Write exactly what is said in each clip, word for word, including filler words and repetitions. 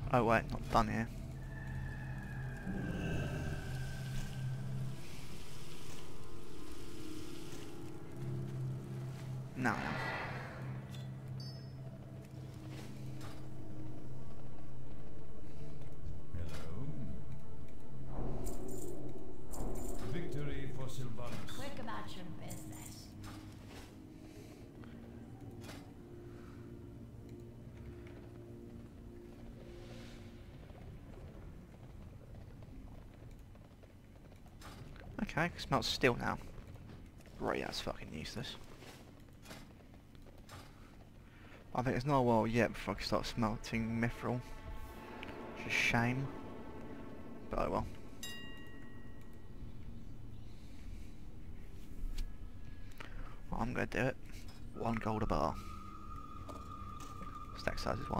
Oh wait, not done here. No, no. Victory for Sylvanas. Quick about your business. Okay, it smells steel now. Right, that's fucking useless. I think it's not a while yet before I can start smelting mithril. Which is a shame. But oh well. Well, I'm gonna do it. One gold a bar. Stack size is one.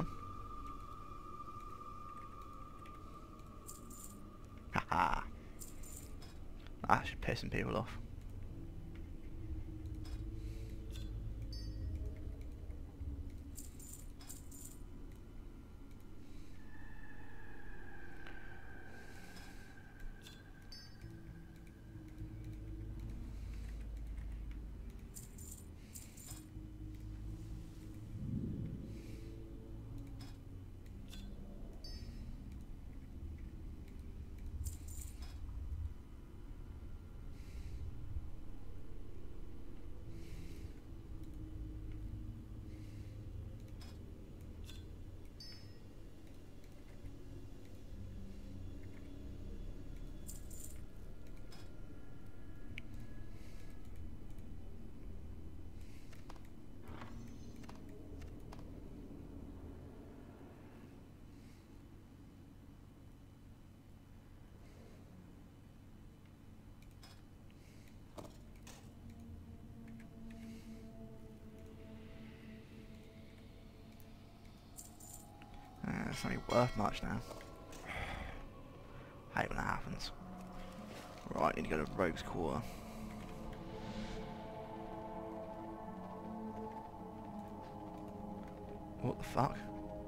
Haha. That's actually pissing people off. Uh, it's not even worth much now. I hate when that happens. Right, need to go to Rogue's Quarter. What the fuck?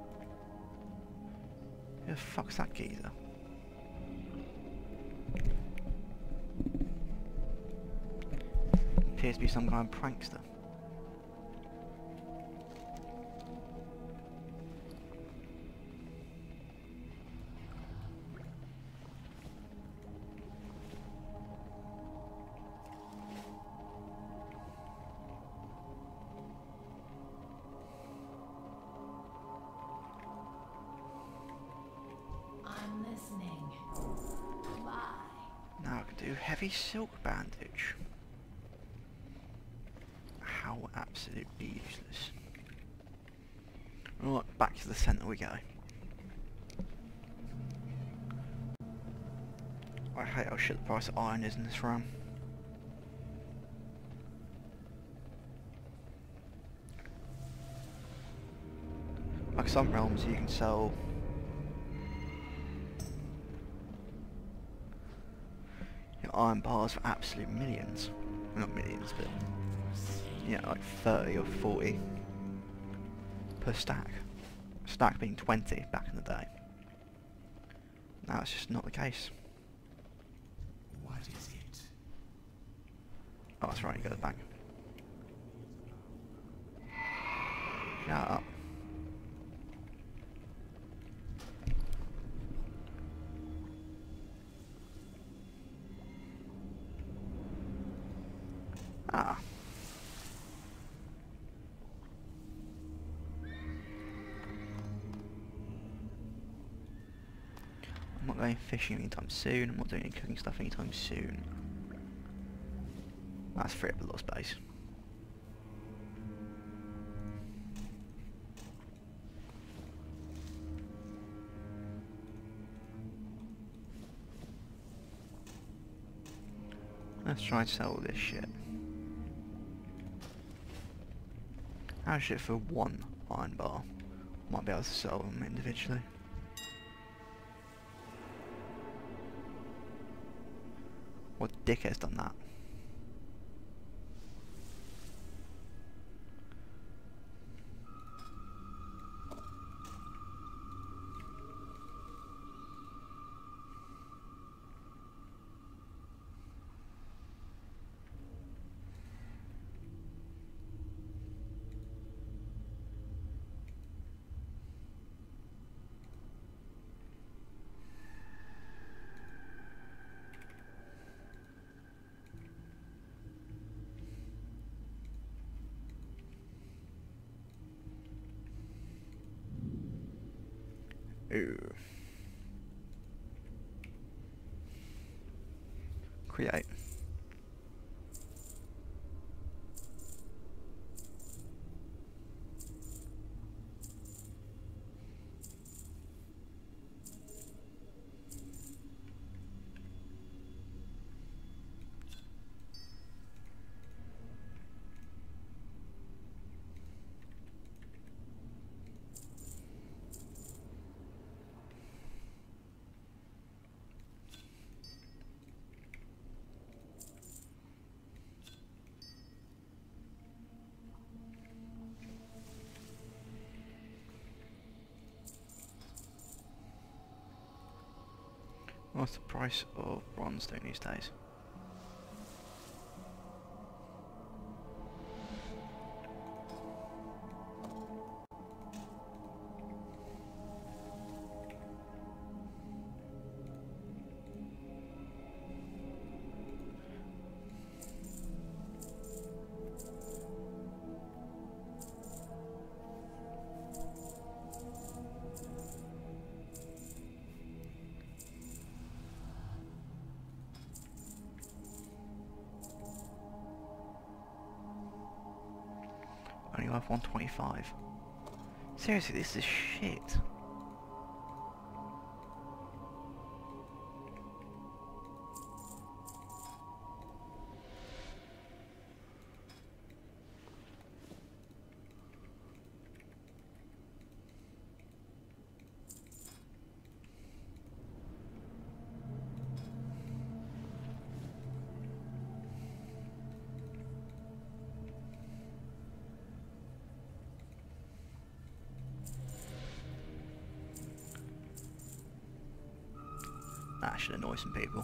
Who the fuck's that geezer? Appears to be some kind of prankster. I'm listening. Bye. Now I can do heavy silk bandage. How absolutely useless. Right, back to the centre we go. I hate how shit the price of iron is in this RAM. Like some realms you can sell your iron bars for absolute millions. Well, not millions, but yeah, like thirty or forty per stack. Stack being twenty back in the day. Now it's just not the case. What is it? Oh, that's right, you go to the bank. Shut up. Ah. I'm not going fishing anytime soon, I'm not doing any cooking stuff anytime soon. That's free up a lot of space. Let's try and sell this shit. How much it for one iron bar? Might be able to sell them individually. What dickhead's done that? Ooh. Create. What's the price of bronze doing these days? Only worth one twenty-five. Seriously, this is shit. That should annoy some people.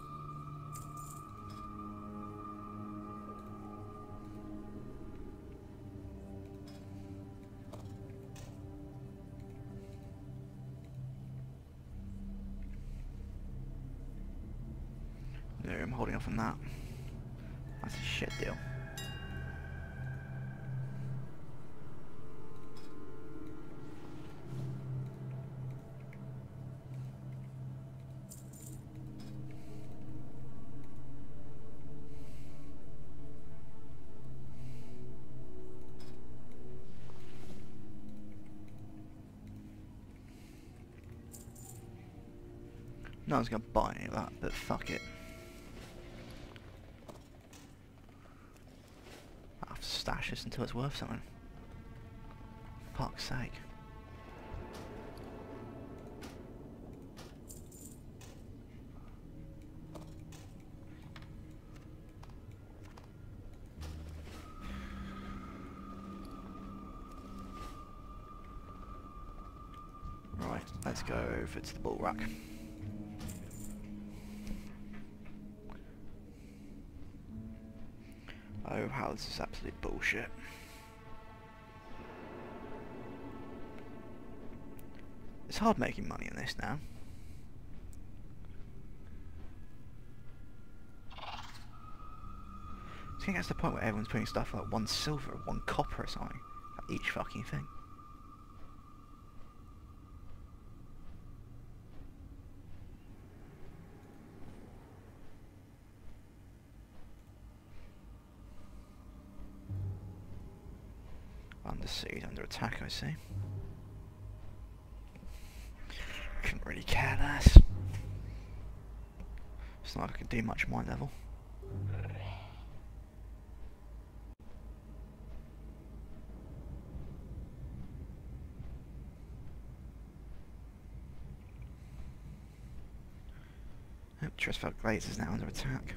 No, I'm holding off on that. That's a shit deal. No one's gonna buy any of that, but fuck it. I have to stash this until it's worth something. Fuck's sake. Right, let's go over to the bull rack. Oh, how this is absolute bullshit. It's hard making money in this now. I think that's the point where everyone's putting stuff like one silver, one copper or something at each fucking thing. Under siege, under attack, I see. Couldn't really care less. It's not like I can do much at my level. Oh, Trustfeld Glades is now under attack.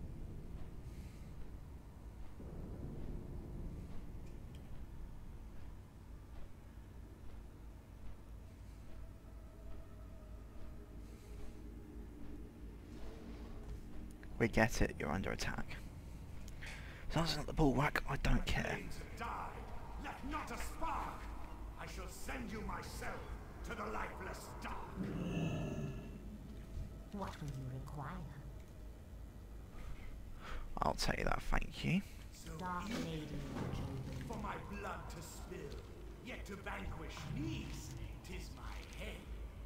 We get it, you're under attack. As long as it's not the bulwark, I don't care. Die. Let not a spark. I shall send you myself to the lifeless dark. What will you require? I'll tell you that, thank you. So Dark Lady. for my blood to spill, yet to vanquish these, 'tis my head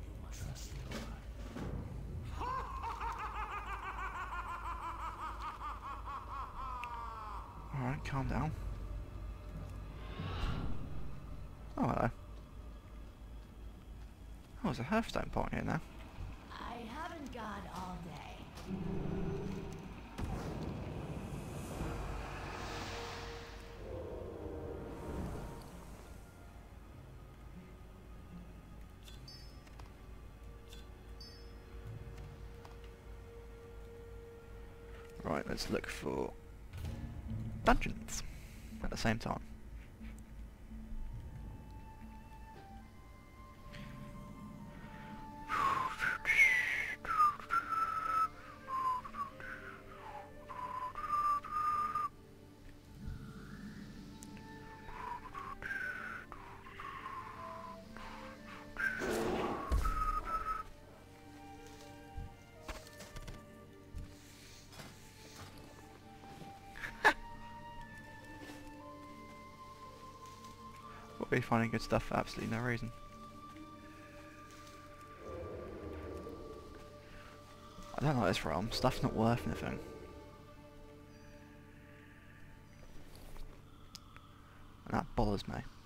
Alright, calm down. Oh, hello. Oh, there's a Hearthstone point here now. I haven't got all day. Right, let's look for dungeons at the same time. We'll be finding good stuff for absolutely no reason. I don't like this realm. Stuff's not worth anything. And that bothers me.